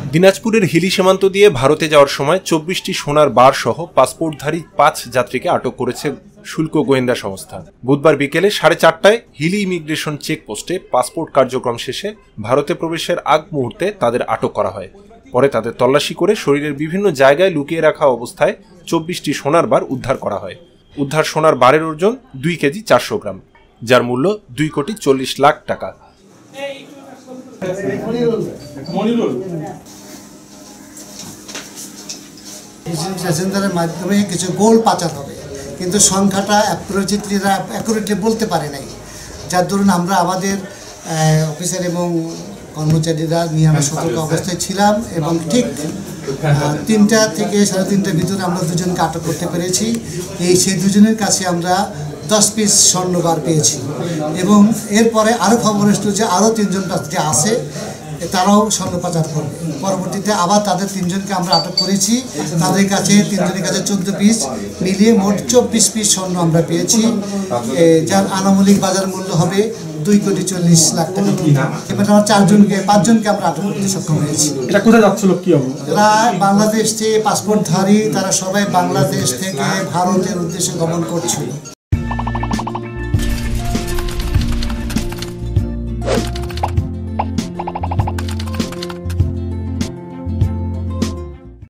দিনাজপুরের হিলি সীমান্ত দিয়ে ভারতে যাওয়ার সময় 24টি সোনার বার সহ পাসপোর্টধারী 5 যাত্রীকে আটক করেছে শুল্ক গোয়েন্দা সংস্থা। বুধবার বিকেলে 4:30টায় হিলি ইমিগ্রেশন চেকপোস্টে পাসপোর্ট কার্যক্রম শেষে ভারতে প্রবেশের আগ মুহূর্তে তাদের আটক করা হয়। পরে তাদের তল্লাশি করে শরীরের বিভিন্ন জায়গায় লুকিয়ে রাখা অবস্থায় 24টি সোনার বার উদ্ধার করা হয়। উদ্ধার সোনার বারের ওজন 2 কেজি 400 গ্রাম, যার মূল্য 2,40,00,000 টাকা। প্যাসেঞ্জারের মাধ্যমে কিছু গোল পাচার হবে, কিন্তু সংখ্যাটা অ্যাকুরেটলি বলতে পারে নাই, যার দরুন আমরা আমাদের অফিসার এবং কর্মচারীরা নিয়ে আমরা সতর্ক অবস্থায় ছিলাম এবং ঠিক 3টা থেকে 3:30টার ভিতরে আমরা দুজনকে আটক করতে পেরেছি। সেই দুজনের কাছে আমরা 10 পিস স্বর্ণবার পেয়েছি এবং এরপরে আরও খবর এসেছিল যে আরও 3জন যাত্রী আছে, তারাও স্বর্ণ পাচার করবে। পরবর্তীতে আবার তাদের 3জনকে আমরা আটক করেছি। তাদের কাছে 3জনের কাছে 14 পিস মিলিয়ে মোট 24 পিস স্বর্ণ আমরা পেয়েছি, যার আনুমানিক বাজার মূল্য হবে 2,40,00,000 টাকা। এবার আমার 5জনকে আমরা আটক করতে সক্ষম হয়েছি। এটা কোথায় যাচ্ছিল, কি হবে? এরা বাংলাদেশ থেকে পাসপোর্টধারী, তারা সবাই বাংলাদেশ থেকে ভারতের উদ্দেশ্যে গমন করছিল।